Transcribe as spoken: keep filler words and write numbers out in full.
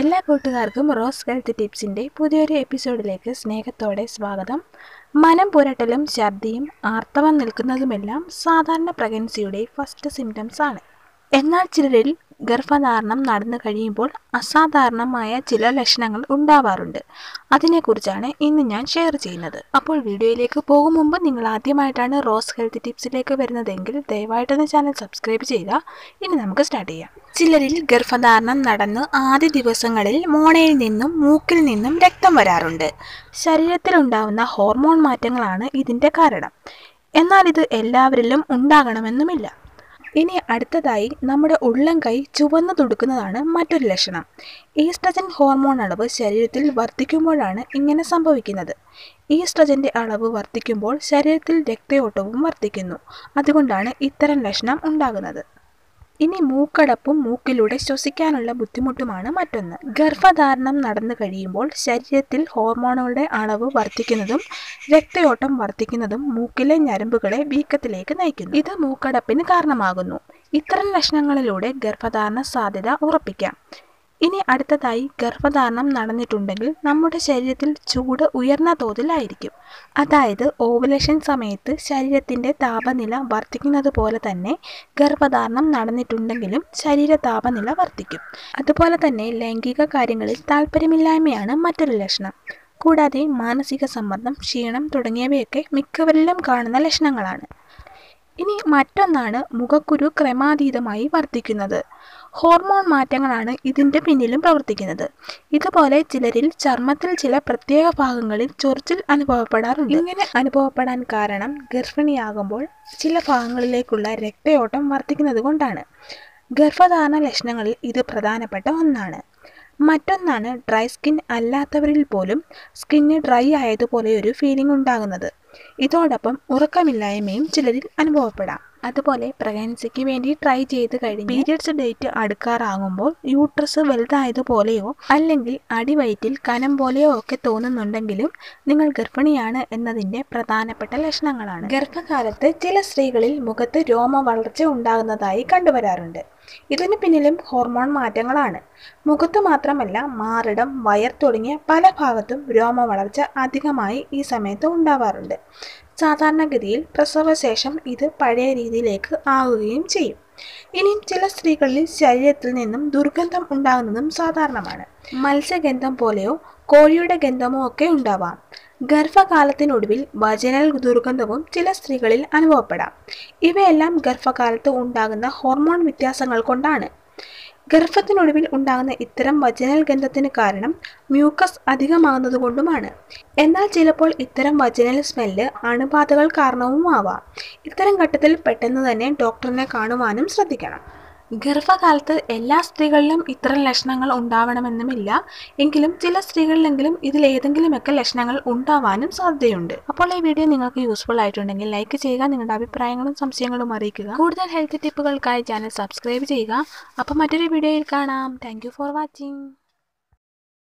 എല്ലാ കൂട്ടുകാർക്കും rose health ടിപ്സിൻ്റെ പുതിയൊരു എപ്പിസോഡിലേക്ക് സ്നേഹത്തോടെ സ്വാഗതം. മനം പുരട്ടലും ഛർദിയും ആർത്തവം നിൽക്കുന്നതുമെല്ലാം സാധാരണ പ്രഗ്നൻസിയുടെ ഫസ്റ്റ് സിംറ്റംസ് ആണ്. എന്നാൽ ചിലരിൽ ഗർഭധാരണം നടന്നു കഴിയുമ്പോൾ അസാധാരണമായ ചില ലക്ഷണങ്ങൾ ഉണ്ടാവാറുണ്ട്. അതിനെക്കുറിച്ചാണ് ഇന്ന് ഞാൻ ഷെയർ ചെയ്യുന്നത്. അപ്പോൾ വീഡിയോയിലേക്ക് പോകും മുമ്പ് നിങ്ങൾ ആദ്യമായിട്ടാണ് റോസ് ഹെൽത്ത് ടിപ്സിലേക്ക് വരുന്നതെങ്കിൽ ദയവായിട്ടൊന്ന് ചാനൽ സബ്സ്ക്രൈബ് ചെയ്യുക. ഇനി നമുക്ക് സ്റ്റാർട്ട് ചെയ്യാം. ചിലരിൽ ഗർഭധാരണം നടന്ന് ആദ്യ ദിവസങ്ങളിൽ മോണയിൽ നിന്നും മൂക്കിൽ നിന്നും രക്തം വരാറുണ്ട്. ശരീരത്തിലുണ്ടാവുന്ന ഹോർമോൺ മാറ്റങ്ങളാണ് ഇതിൻ്റെ കാരണം. എന്നാൽ ഇത് എല്ലാവരിലും ഉണ്ടാകണമെന്നുമില്ല. ഇനി അടുത്തതായി നമ്മുടെ ഉള്ളം കൈ ചുവന്നു തുടുക്കുന്നതാണ് മറ്റൊരു ലക്ഷണം. ഈസ്ട്രജൻ ഹോർമോൺ അളവ് ശരീരത്തിൽ വർദ്ധിക്കുമ്പോഴാണ് ഇങ്ങനെ സംഭവിക്കുന്നത്. ഈസ്ട്രജൻ്റെ അളവ് വർദ്ധിക്കുമ്പോൾ ശരീരത്തിൽ രക്തയോട്ടവും വർദ്ധിക്കുന്നു. അതുകൊണ്ടാണ് ഇത്തരം ലക്ഷണം ഉണ്ടാകുന്നത്. ഇനി മൂക്കടപ്പും മൂക്കിലൂടെ ശ്വസിക്കാനുള്ള ബുദ്ധിമുട്ടുമാണ് മറ്റൊന്ന്. ഗർഭധാരണം നടന്നു കഴിയുമ്പോൾ ശരീരത്തിൽ ഹോർമോണുകളുടെ അളവ് വർദ്ധിക്കുന്നതും രക്തയോട്ടം വർദ്ധിക്കുന്നതും മൂക്കിലെ ഞരമ്പുകളെ വീക്കത്തിലേക്ക് നയിക്കുന്നു. ഇത് മൂക്കടപ്പിന് കാരണമാകുന്നു. ഇത്തരം ലക്ഷണങ്ങളിലൂടെ ഗർഭധാരണ സാധ്യത ഉറപ്പിക്കാം. ഇനി അടുത്തതായി ഗർഭധാരണം നടന്നിട്ടുണ്ടെങ്കിൽ നമ്മുടെ ശരീരത്തിൽ ചൂട് ഉയർന്ന തോതിലായിരിക്കും. അതായത് ഓവുലേഷൻ സമയത്ത് ശരീരത്തിൻ്റെ താപനില വർദ്ധിക്കുന്നത് പോലെ തന്നെ ഗർഭധാരണം നടന്നിട്ടുണ്ടെങ്കിലും ശരീര താപനില വർദ്ധിക്കും. അതുപോലെ തന്നെ ലൈംഗിക കാര്യങ്ങളിൽ താല്പര്യമില്ലായ്മയാണ് മറ്റൊരു ലക്ഷണം. കൂടാതെ മാനസിക സമ്മർദ്ദം, ക്ഷീണം തുടങ്ങിയവയൊക്കെ മിക്കവരിലും കാണുന്ന ലക്ഷണങ്ങളാണ്. ഇനി മറ്റൊന്നാണ് മുഖക്കുരു ക്രമാതീതമായി വർദ്ധിക്കുന്നത്. ഹോർമോൺ മാറ്റങ്ങളാണ് ഇതിൻ്റെ പിന്നിലും പ്രവർത്തിക്കുന്നത്. ഇതുപോലെ ചിലരിൽ ചർമ്മത്തിൽ ചില പ്രത്യേക ഭാഗങ്ങളിൽ ചൊറിച്ചിൽ അനുഭവപ്പെടാറുണ്ട്. ഇങ്ങനെ അനുഭവപ്പെടാൻ കാരണം ഗർഭിണിയാകുമ്പോൾ ചില ഭാഗങ്ങളിലേക്കുള്ള രക്തയോട്ടം വർദ്ധിക്കുന്നത് കൊണ്ടാണ്. ഗർഭധാരണ ലക്ഷണങ്ങളിൽ ഇത് പ്രധാനപ്പെട്ട ഒന്നാണ്. മറ്റൊന്നാണ് ഡ്രൈ സ്കിൻ അല്ലാത്തവരിൽ പോലും സ്കിന്ന് ഡ്രൈ ആയതുപോലെ ഒരു ഫീലിംഗ് ഉണ്ടാകുന്നത്. ഇതോടൊപ്പം ഉറക്കമില്ലായ്മയും ചിലരിൽ അനുഭവപ്പെടാം. അതുപോലെ പ്രഗ്നൻസിക്ക് വേണ്ടി ട്രൈ ചെയ്ത് കഴിഞ്ഞ് പീരിയഡ്സ് ഡേറ്റ് അടുക്കാറാകുമ്പോൾ യൂട്രസ് വലുതായതുപോലെയോ അല്ലെങ്കിൽ അടിവയറ്റിൽ കനം പോലെയോ ഒക്കെ തോന്നുന്നുണ്ടെങ്കിലും നിങ്ങൾ ഗർഭിണിയാണ് എന്നതിൻ്റെ പ്രധാനപ്പെട്ട ലക്ഷണങ്ങളാണ്. ഗർഭകാലത്ത് ചില സ്ത്രീകളിൽ മുഖത്ത് രോമ വളർച്ച ഉണ്ടാകുന്നതായി കണ്ടുവരാറുണ്ട്. ഇതിന് പിന്നിലും ഹോർമോൺ മാറ്റങ്ങളാണ്. മുഖത്ത് മാത്രമല്ല, മാറിടം, വയർ തുടങ്ങിയ പല ഭാഗത്തും രോമ വളർച്ച അധികമായി ഈ സമയത്ത് ഉണ്ടാവാറുണ്ട്. സാധാരണഗതിയിൽ പ്രസവശേഷം ഇത് പഴയ രീതിയിലേക്ക് ആവുകയും ചെയ്യും. ഇനിയും ചില സ്ത്രീകളിൽ ശരീരത്തിൽ നിന്നും ദുർഗന്ധം ഉണ്ടാകുന്നതും സാധാരണമാണ്. മത്സ്യഗന്ധം പോലെയോ കോഴിയുടെ ഗന്ധമോ ഒക്കെ ഉണ്ടാവാം. ഗർഭകാലത്തിനൊടുവിൽ വജനൽ ദുർഗന്ധവും ചില സ്ത്രീകളിൽ അനുഭവപ്പെടാം. ഇവയെല്ലാം ഗർഭകാലത്ത് ഉണ്ടാകുന്ന ഹോർമോൺ വ്യത്യാസങ്ങൾ കൊണ്ടാണ്. ഗർഭത്തിനൊടുവിൽ ഉണ്ടാകുന്ന ഇത്തരം വജനൽ ഗന്ധത്തിന് കാരണം മ്യൂക്കസ് അധികമാകുന്നത് കൊണ്ടുമാണ്. എന്നാൽ ചിലപ്പോൾ ഇത്തരം വജനൽ സ്മെല്ല് അണുബാധകൾ കാരണവുമാവാം. ഇത്തരം ഘട്ടത്തിൽ പെട്ടെന്ന് തന്നെ ഡോക്ടറിനെ കാണുവാനും ശ്രദ്ധിക്കണം. ഗർഭകാലത്ത് എല്ലാ സ്ത്രീകളിലും ഇത്തരം ലക്ഷണങ്ങൾ ഉണ്ടാവണമെന്നുമില്ല. എങ്കിലും ചില സ്ത്രീകളിലെങ്കിലും ഇതിലേതെങ്കിലുമൊക്കെ ലക്ഷണങ്ങൾ ഉണ്ടാവാനും സാധ്യതയുണ്ട്. അപ്പോൾ ഈ വീഡിയോ നിങ്ങൾക്ക് യൂസ്ഫുൾ ആയിട്ടുണ്ടെങ്കിൽ ലൈക്ക് ചെയ്യുക. നിങ്ങളുടെ അഭിപ്രായങ്ങളും സംശയങ്ങളും അറിയിക്കുക. കൂടുതൽ ഹെൽത്ത് ടിപ്പുകൾക്കായി ചാനൽ സബ്സ്ക്രൈബ് ചെയ്യുക. അപ്പോൾ മറ്റൊരു വീഡിയോയിൽ കാണാം. Thank you for watching.